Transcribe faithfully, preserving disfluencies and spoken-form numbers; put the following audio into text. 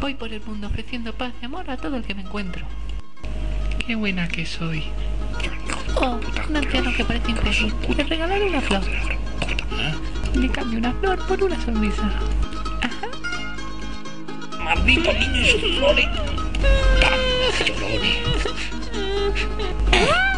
Voy por el mundo ofreciendo paz y amor a todo el que me encuentro. Qué buena que soy. Oh, un anciano que parece infeliz. Le regalaré una flor. Le cambio una flor por una sonrisa. Ajá. ¡Maldito niño y sus flores! ¡Flores!